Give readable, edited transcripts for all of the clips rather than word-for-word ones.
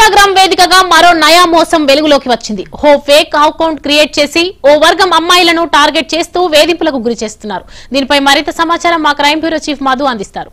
Instagram వేదికగా మరో నయా మోసం వెలుగులోకి వచ్చింది. ఓ ఫేక్ అకౌంట్ క్రియేట్ చేసి ఓ వర్గం అమ్మాయిలను టార్గెట్ చేస్తూ వేధింపులకు గురి చేస్తున్నారు. దీనిపై మరింత సమాచారం మా క్రైమ్ బ్యూరో చీఫ్ మధు అందిస్తారు.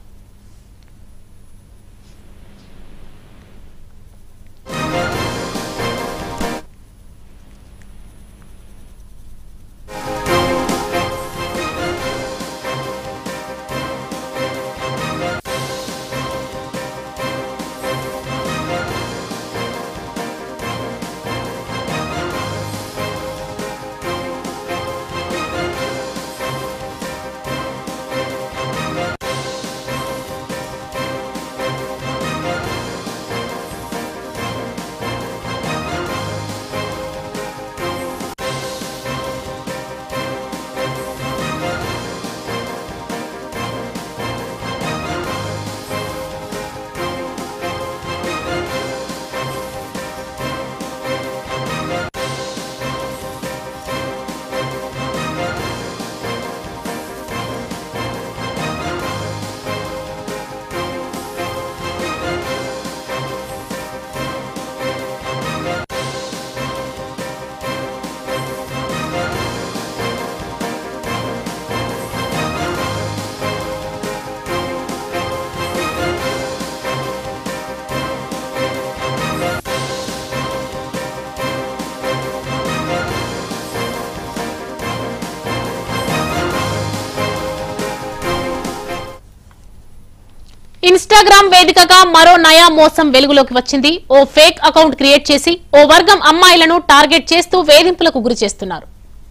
ఇన్స్టాగ్రామ్ వేదికగా మరో నయా మోసం వెలుగులోకి వచ్చింది. ఓ ఫేక్ అకౌంట్ క్రియేట్ చేసి ఓ వర్గం అమ్మాయిలను టార్గెట్ చేస్తూ వేధింపులకు గురి చేస్తున్నారు.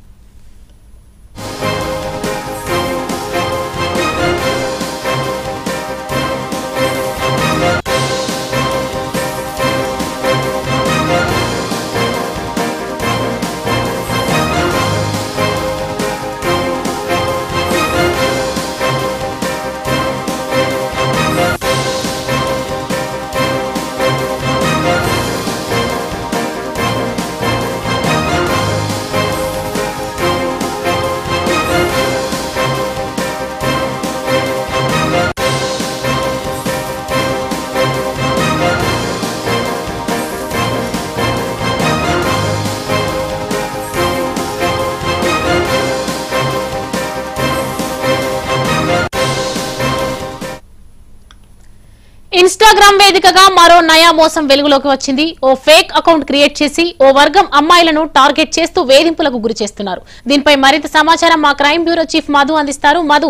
ఇన్స్టాగ్రామ్ వేదికగా మరో నయా మోసం వెలుగులోకి వచ్చింది. ఓ ఫేక్ అకౌంట్ క్రియేట్ చేసి ఓ వర్గం అమ్మాయిలను టార్గెట్ చేస్తూ వేధింపులకు గురి చేస్తున్నారు. దీనిపై మరింత సమాచారం మా క్రైమ్ బ్యూరో చీఫ్ మధు అందిస్తారు. మధు.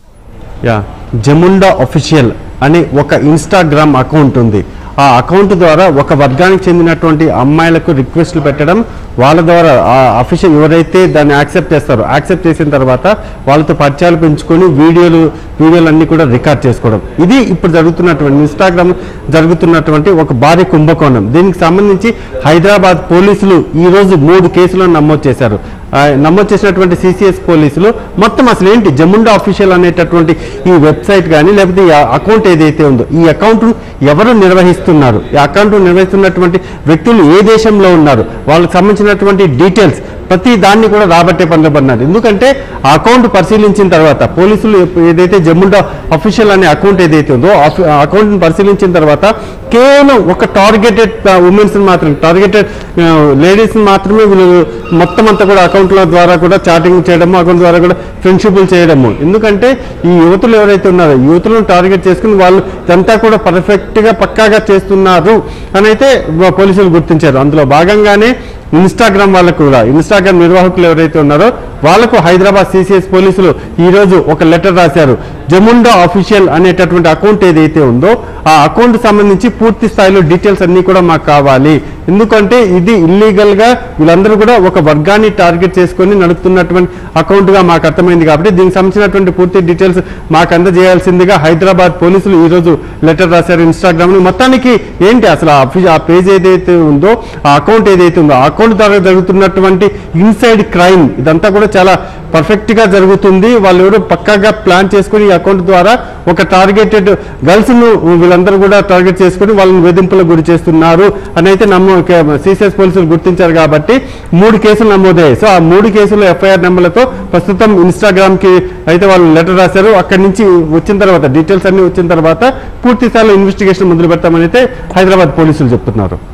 జముండా అఫీషియల్ అనే ఒక ఇన్స్టాగ్రామ్ అకౌంట్ ఉంది. ఆ అకౌంట్ ద్వారా ఒక వర్గానికి చెందినటువంటి అమ్మాయిలకు రిక్వెస్ట్లు పెట్టడం, వాళ్ళ ద్వారా ఆ అఫీషియల్ ఎవరైతే దాన్ని యాక్సెప్ట్ చేస్తారో యాక్సెప్ట్ చేసిన తర్వాత వాళ్ళతో పరిచయాలు పెంచుకొని వీడియోలన్నీ కూడా రికార్డ్ చేసుకోవడం. ఇది ఇప్పుడు జరుగుతున్నటువంటి ఇన్స్టాగ్రామ్ జరుగుతున్నటువంటి ఒక భారీ కుంభకోణం. దీనికి సంబంధించి హైదరాబాద్ పోలీసులు ఈరోజు 3 కేసులను నమోదు చేశారు. నమోదు చేసినటువంటి సిసిఎస్ పోలీసులు మొత్తం అసలు ఏంటి జముండా అఫీషియల్ అనేటటువంటి ఈ వెబ్సైట్ కానీ లేకపోతే ఈ అకౌంట్ ఏదైతే ఉందో ఈ అకౌంట్ ఎవరు నిర్వహిస్తున్నారు, ఈ అకౌంట్ నిర్వహిస్తున్నటువంటి వ్యక్తులు ఏ దేశంలో ఉన్నారు, వాళ్ళకి సంబంధించినటువంటి డీటెయిల్స్ ప్రతి దాన్ని కూడా రాబట్టే పనిలో పడినారు. ఎందుకంటే ఆ అకౌంట్ పరిశీలించిన తర్వాత పోలీసులు ఏదైతే జముండా అఫీషియల్ అనే అకౌంట్ ఏదైతే ఉందో ఆ అకౌంట్ని పరిశీలించిన తర్వాత కేవలం ఒక టార్గెటెడ్ ఉమెన్స్ మాత్రమే, టార్గెటెడ్ లేడీస్ మాత్రమే వీళ్ళు మొత్తం అంతా కూడా అకౌంట్ల ద్వారా కూడా చాటింగ్ చేయడము, అకౌంట్ ద్వారా కూడా ఫ్రెండ్షిప్లు చేయడము. ఎందుకంటే ఈ యువతులు ఎవరైతే ఉన్నారో యువతులను టార్గెట్ చేసుకుని వాళ్ళు ఇదంతా కూడా పర్ఫెక్ట్గా పక్కాగా చేస్తున్నారు అని అయితే పోలీసులు గుర్తించారు. అందులో భాగంగానే ఇన్స్టాగ్రామ్ వాళ్ళకు కూడా ఇన్స్టాగ్రామ్ నిర్వాహకులు ఎవరైతే ఉన్నారో వాళ్లకు హైదరాబాద్ సిసిఎస్ పోలీసులు ఈరోజు ఒక లెటర్ రాశారు. జముండా అఫీషియల్ అనేటటువంటి అకౌంట్ ఏదైతే ఉందో ఆ అకౌంట్ సంబంధించి పూర్తి స్థాయిలో డీటెయిల్స్ అన్ని కూడా మాకు కావాలి. ఎందుకంటే ఇది ఇల్లీగల్ గా వీళ్ళందరూ కూడా ఒక వర్గాన్ని టార్గెట్ చేసుకొని నడుపుతున్నటువంటి అకౌంట్ గా మాకు అర్థమైంది. కాబట్టి దీనికి సంబంధించినటువంటి పూర్తి డీటెయిల్స్ మాకు అందజేయాల్సిందిగా హైదరాబాద్ పోలీసులు ఈ రోజు లెటర్ రాశారు ఇన్స్టాగ్రామ్. మొత్తానికి ఏంటి అసలు ఆ పేజ్ ఏదైతే ఉందో ఆ అకౌంట్ ఏదైతే ఉందో ఆ అకౌంట్ ద్వారా జరుగుతున్నటువంటి ఇన్సైడ్ క్రైమ్ ఇదంతా కూడా చాలా పర్ఫెక్ట్ గా జరుగుతుంది. వాళ్ళు ఎవరు పక్కాగా ప్లాన్ చేసుకుని ఈ అకౌంట్ ద్వారా ఒక టార్గెటెడ్ గర్ల్స్ ను వీళ్ళందరూ కూడా టార్గెట్ చేసుకుని వాళ్ళని వేధింపులకు గురి చేస్తున్నారు అని అయితే సిసిఎస్ పోలీసులు గుర్తించారు. కాబట్టి 3 కేసులు నమోదయ్యాయి. సో ఆ 3 కేసులు ఎఫ్ఐఆర్ నెంబర్లతో ప్రస్తుతం ఇన్స్టాగ్రామ్ కి అయితే వాళ్ళు లెటర్ రాశారు. అక్కడి నుంచి వచ్చిన తర్వాత డీటెయిల్స్ అన్ని వచ్చిన తర్వాత పూర్తి స్థాయిలో ఇన్వెస్టిగేషన్ మొదలు పెడతామని అయితే హైదరాబాద్ పోలీసులు చెప్తున్నారు.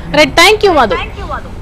Right, thank you Madhu.